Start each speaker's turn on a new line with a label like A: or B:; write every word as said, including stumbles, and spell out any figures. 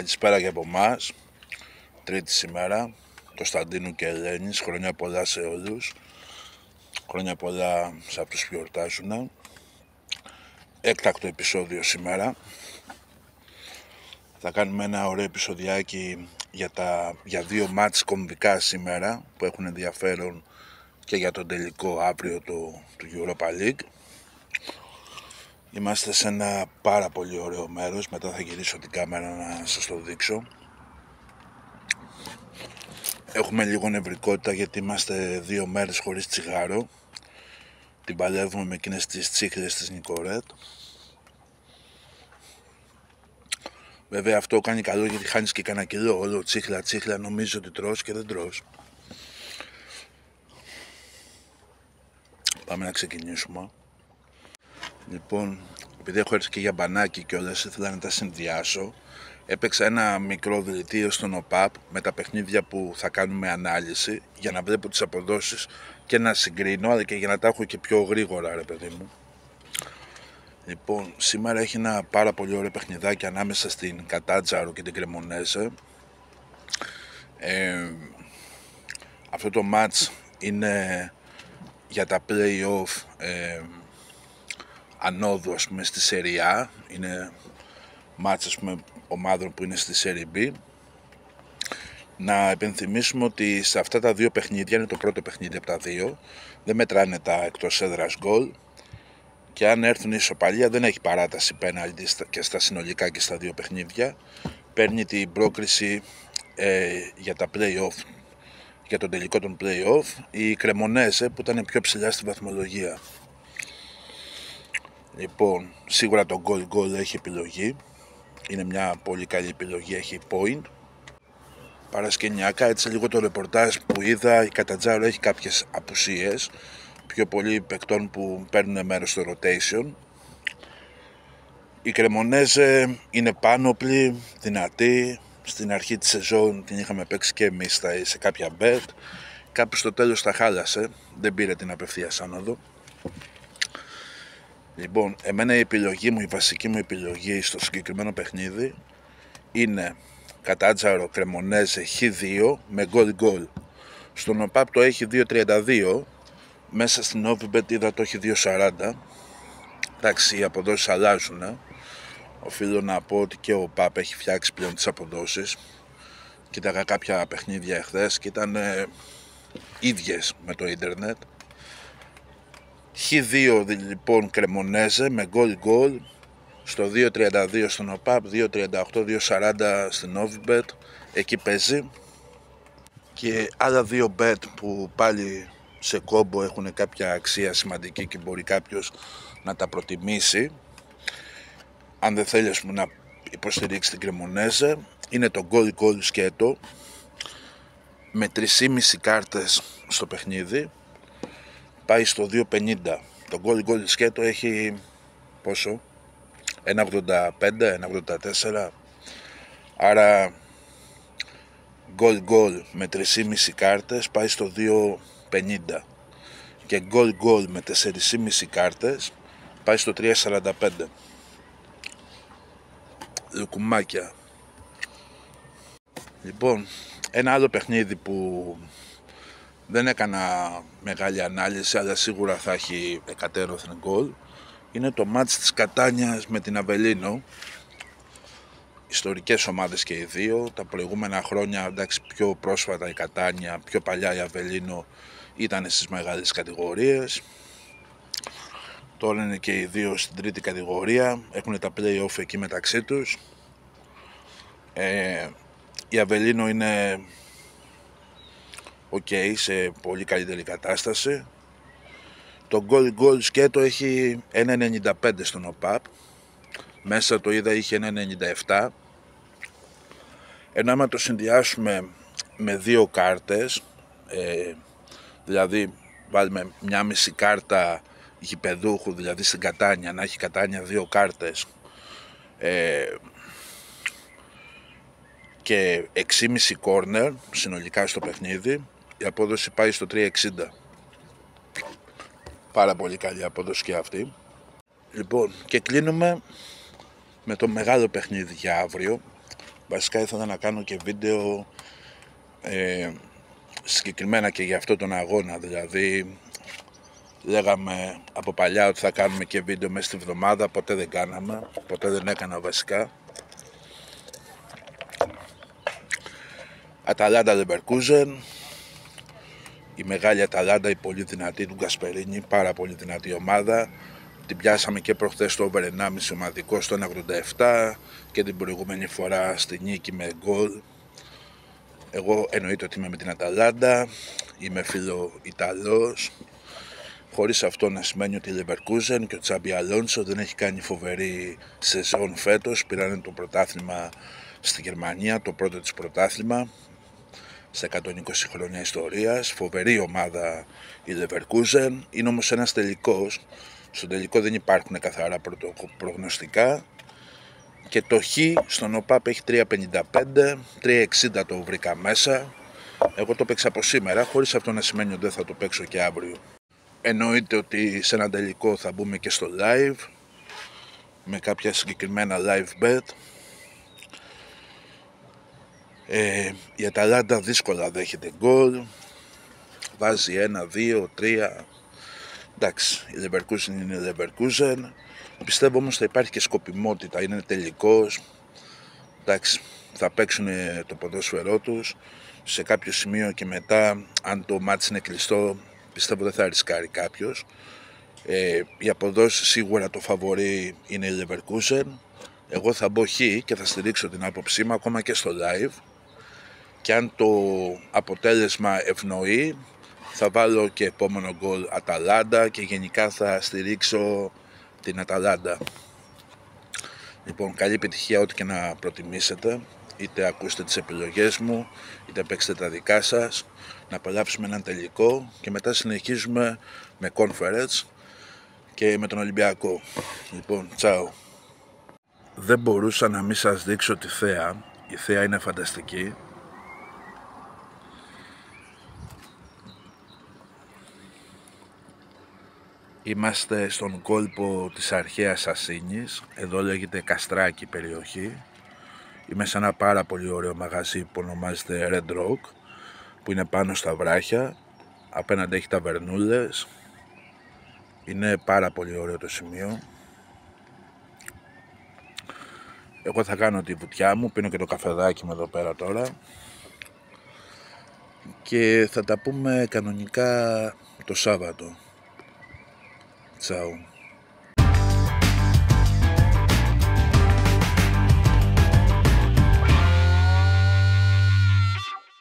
A: Καλησπέρα και από εμάς. Τρίτη σήμερα, Κωνσταντίνου και Ελένης. Χρόνια πολλά σε όλους. Χρόνια πολλά σε αυτούς που γιορτάζουν. Έκτακτο επεισόδιο σήμερα. Θα κάνουμε ένα ωραίο επεισοδιάκι για, τα, για δύο μάτς κομβικά σήμερα που έχουν ενδιαφέρον και για τον τελικό αύριο του, του Europa League. Είμαστε σε ένα πάρα πολύ ωραίο μέρος. Μετά θα γυρίσω την κάμερα να σας το δείξω. Έχουμε λίγο νευρικότητα γιατί είμαστε δύο μέρες χωρίς τσιγάρο. Την παλεύουμε με εκείνες τις τσίχλες της Νικορέτ. Βέβαια αυτό κάνει καλό γιατί χάνεις και κανένα κιλό. Όλο τσίχλα τσίχλα νομίζω ότι τρως και δεν τρως. Πάμε να ξεκινήσουμε. Λοιπόν, επειδή έχω έρθει και για μπανάκι και όλες, ήθελα να τα συνδυάσω. Έπαιξα ένα μικρό δελτίο στον ΟΠΑΠ με τα παιχνίδια που θα κάνουμε ανάλυση για να βλέπω τις αποδόσεις και να συγκρίνω, αλλά και για να τα έχω και πιο γρήγορα, ρε παιδί μου. Λοιπόν, σήμερα έχει ένα πάρα πολύ ωραίο παιχνιδάκι ανάμεσα στην Κατάτζαρο και την Κρεμονέζε. Ε, αυτό το match είναι για τα play-off ε, ανόδου, ας πούμε, στη Serie A. Είναι match, ας πούμε, ομάδων που είναι στη Serie B. Να επενθυμίσουμε ότι σε αυτά τα δύο παιχνίδια, είναι το πρώτο παιχνίδι από τα δύο, δεν μετράνε τα εκτός έδρας γκολ και αν έρθουν η ισοπαλία δεν έχει παράταση πέναλτι και στα συνολικά και στα δύο παιχνίδια. Παίρνει την πρόκριση ε, για τα play-off, για τον τελικό των play-off η Κρεμονέζε που ήταν πιο ψηλά στη βαθμολογία. Λοιπόν, σίγουρα το goal goal έχει επιλογή. Είναι μια πολύ καλή επιλογή, έχει point. Παρασκηνιακά, έτσι λίγο το ρεπορτάζ που είδα, η Κατατζάρο έχει κάποιες απουσίες. Πιο πολλοί παικτών που παίρνουν μέρος στο rotation. Η Κρεμονέζε είναι πάνωπλη, δυνατή. Στην αρχή της σεζόν την είχαμε παίξει και εμείς σε κάποια bet. Κάπου στο τέλος τα χάλασε, δεν πήρε την απευθείας άνοδο. Λοιπόν, εμένα η επιλογή μου, η βασική μου επιλογή στο συγκεκριμένο παιχνίδι είναι Κατάτζαρο Κρεμονέζε χ δύο με goal goal. Στον ΟΠΑΠ το έχει δύο τριάντα δύο, μέσα στην Novibet είδα το έχει δύο σαράντα. Εντάξει, οι αποδόσεις αλλάζουν. Ε. Οφείλω να πω ότι και ο ΟΠΑΠ έχει φτιάξει πλέον τις αποδόσεις. Κοίταγα κάποια παιχνίδια εχθές και ήταν ε, ίδιες με το ίντερνετ. χ δύο λοιπόν Κρεμονέζε με goal goal στο δύο τριάντα δύο στον ΟΠΑΠ, δύο τριάντα οκτώ, δύο σαράντα στην Novibet, εκεί παίζει. Και άλλα δύο bet που πάλι σε κόμπο έχουν κάποια αξία σημαντική και μπορεί κάποιος να τα προτιμήσει αν δεν θέλει, ας πούμε, να υποστηρίξει την Κρεμονέζε. Είναι το goal goal σκέτο με τρεις και μισή κάρτες στο παιχνίδι, πάει στο δύο πενήντα. Το goal goal σκέτο έχει πόσο, ένα ογδόντα πέντε, ένα ογδόντα τέσσερα, άρα goal goal με τρεις και μισή κάρτες πάει στο δύο πενήντα και goal goal με τέσσερις και μισή κάρτες πάει στο τρία σαράντα πέντε. Λουκουμάκια. Λοιπόν, ένα άλλο παιχνίδι που δεν έκανα μεγάλη ανάλυση αλλά σίγουρα θα έχει εκατέρωθεν γκολ είναι το μάτς της Κατάνιας με την Αβελίνο. Ιστορικές ομάδες και οι δύο. Τα προηγούμενα χρόνια, εντάξει, πιο πρόσφατα η Κατάνια, πιο παλιά η Αβελίνο ήταν στις μεγάλες κατηγορίες. Τώρα είναι και οι δύο στην τρίτη κατηγορία, έχουν τα play-off εκεί μεταξύ τους. Ε, η Αβελίνο είναι ok, σε πολύ καλύτερη κατάσταση. Το goal goal σκέτο έχει ένα ενενήντα πέντε στον ΟΠΑΠ, μέσα το είδα είχε ένα ενενήντα επτά. Ενώ άμα το συνδυάσουμε με δύο κάρτες, ε, δηλαδή βάλουμε μια μισή κάρτα γηπεδούχου, δηλαδή στην Κατάνια, να έχει Κατάνια δύο κάρτες ε, και έξι και μισή corner συνολικά στο παιχνίδι, η απόδοση πάει στο τρία εξήντα. Πάρα πολύ καλή απόδοση και αυτή. Λοιπόν, και κλείνουμε με το μεγάλο παιχνίδι για αύριο, Βασικά ήθελα να κάνω και βίντεο ε, συγκεκριμένα και για αυτό τον αγώνα. Δηλαδή λέγαμε από παλιά ότι θα κάνουμε και βίντεο μέσα στη βδομάδα, ποτέ δεν κάναμε, ποτέ δεν έκανα βασικά. Αταλάντα Λεβερκούζεν, η μεγάλη Αταλάντα, η πολύ δυνατή του Γκασπερίνη, πάρα πολύ δυνατή ομάδα. Την πιάσαμε και προχθές στο over ενάμιση ομαδικό στο ένα ογδόντα επτά και την προηγούμενη φορά στη νίκη με γκολ. Εγώ εννοείται ότι είμαι με την Αταλάντα, είμαι φίλο Ιταλός, χωρίς αυτό να σημαίνει ότι η Leverkusen και ο Τσάμπι Αλόνσο δεν έχει κάνει φοβερή σεζόν φέτος. Πήραν το πρωτάθλημα στη Γερμανία, το πρώτο της πρωτάθλημα σε εκατόν είκοσι χρόνια ιστορίας. Φοβερή ομάδα η Leverkusen, είναι όμως ένας τελικός. Στον τελικό δεν υπάρχουν καθαρά προγνωστικά και το χ στον ΟΠΑΠ έχει τρία πενήντα πέντε, τρία εξήντα το βρήκα μέσα. Εγώ το παίξα από σήμερα, χωρίς αυτό να σημαίνει ότι δεν θα το παίξω και αύριο. Εννοείται ότι σε ένα τελικό θα μπούμε και στο live με κάποια συγκεκριμένα live bet. Ε, η Αταλάντα δύσκολα δέχεται γκολ, βάζει ένα, δύο, τρία. Εντάξει, η Leverkusen είναι η Leverkusen. Πιστεύω όμως θα υπάρχει και σκοπιμότητα, είναι τελικός. Εντάξει, θα παίξουν το ποδόσφαιρό τους. Σε κάποιο σημείο και μετά, αν το μάτς είναι κλειστό, πιστεύω δεν θα ρισκάρει κάποιος. Ε, οι αποδόσεις σίγουρα το φαβορί είναι η Leverkusen. Εγώ θα μπω χ και θα στηρίξω την άποψή μου ακόμα και στο live. Και αν το αποτέλεσμα ευνοεί, θα βάλω και επόμενο γκολ Αταλάντα και γενικά θα στηρίξω την Αταλάντα. Λοιπόν, καλή επιτυχία ό,τι και να προτιμήσετε. Είτε ακούστε τις επιλογές μου, είτε παίξετε τα δικά σας. Να απολαύσουμε έναν τελικό και μετά συνεχίζουμε με conference και με τον Ολυμπιακό. Λοιπόν, τσάου. Δεν μπορούσα να μην σας δείξω τη θέα. Η θέα είναι φανταστική. Είμαστε στον κόλπο της αρχαίας Ασσίνης, εδώ λέγεται Καστράκι περιοχή. Είμαι σε ένα πάρα πολύ ωραίο μαγαζί που ονομάζεται Red Rock, που είναι πάνω στα βράχια, απέναντι έχει ταβερνούλες. Είναι πάρα πολύ ωραίο το σημείο. Εγώ θα κάνω τη βουτιά μου, πίνω και το καφεδάκι μου εδώ πέρα τώρα. Και θα τα πούμε κανονικά το Σάββατο. Τσάου.